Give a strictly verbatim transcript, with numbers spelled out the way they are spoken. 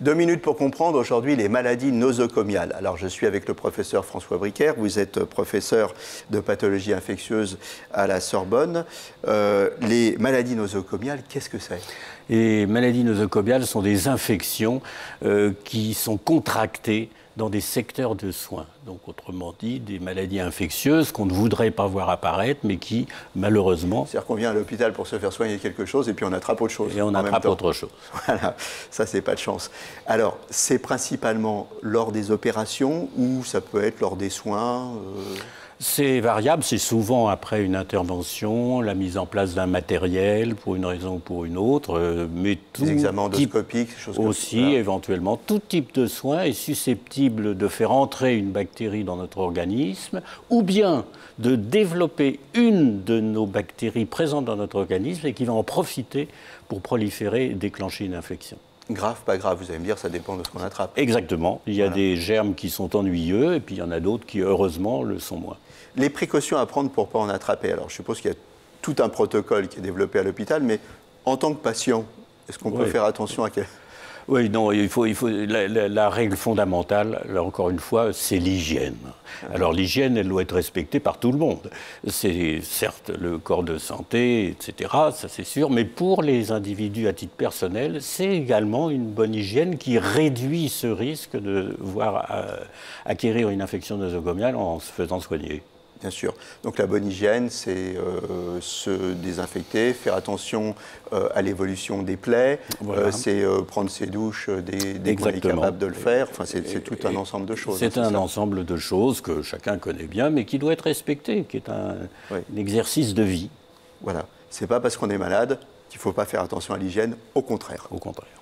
Deux minutes pour comprendre aujourd'hui les maladies nosocomiales. Alors je suis avec le professeur François Bricaire, vous êtes professeur de pathologie infectieuse à la Sorbonne. Euh, les maladies nosocomiales, qu'est-ce que c'est? Les maladies nosocomiales sont des infections euh, qui sont contractées dans des secteurs de soins. Donc, autrement dit, des maladies infectieuses qu'on ne voudrait pas voir apparaître, mais qui, malheureusement... C'est-à-dire qu'on vient à l'hôpital pour se faire soigner quelque chose et puis on attrape autre chose. Et on attrape autre chose. Voilà, ça, c'est pas de chance. Alors, c'est principalement lors des opérations ou ça peut être lors des soins euh... C'est variable, c'est souvent après une intervention, la mise en place d'un matériel pour une raison ou pour une autre, mais tout des examens endoscopiques, choses comme ça. Aussi, éventuellement, tout type de soin est susceptible de faire entrer une bactérie dans notre organisme, ou bien de développer une de nos bactéries présentes dans notre organisme et qui va en profiter pour proliférer et déclencher une infection. Grave, pas grave, vous allez me dire, ça dépend de ce qu'on attrape. Exactement. Il y a voilà. des germes qui sont ennuyeux et puis il y en a d'autres qui, heureusement, le sont moins. Les précautions à prendre pour ne pas en attraper. Alors, je suppose qu'il y a tout un protocole qui est développé à l'hôpital, mais en tant que patient, est-ce qu'on peut oui. faire attention à quel... Oui, non, il faut, il faut, la, la, la règle fondamentale, là, encore une fois, c'est l'hygiène. Ah. Alors l'hygiène, elle doit être respectée par tout le monde. C'est certes le corps de santé, et cetera, ça c'est sûr, mais pour les individus à titre personnel, c'est également une bonne hygiène qui réduit ce risque de voir euh, acquérir une infection nosocomiale en se faisant soigner. Bien sûr. Donc la bonne hygiène, c'est euh, se désinfecter, faire attention euh, à l'évolution des plaies, voilà. euh, c'est euh, prendre ses douches dès, dès qu'on est capable de le faire. Enfin, c'est tout un ensemble de choses. C'est hein, un ça. ensemble de choses que chacun connaît bien, mais qui doit être respecté, qui est un, oui. un exercice de vie. Voilà. C'est pas parce qu'on est malade qu'il ne faut pas faire attention à l'hygiène, au contraire. Au contraire.